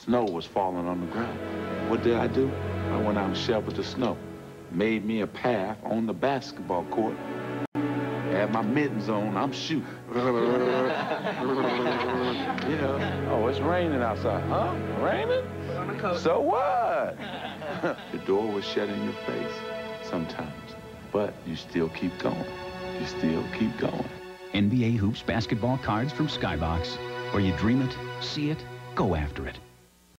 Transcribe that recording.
Snow was falling on the ground. What did I do? I went out and shoveled the snow. Made me a path on the basketball court. Had my mittens on, I'm shooting. You know, oh, it's raining outside. Huh? Raining? So what? The door was shut in your face sometimes, but you still keep going. You still keep going. NBA Hoops basketball cards from Skybox, where you dream it, see it, go after it.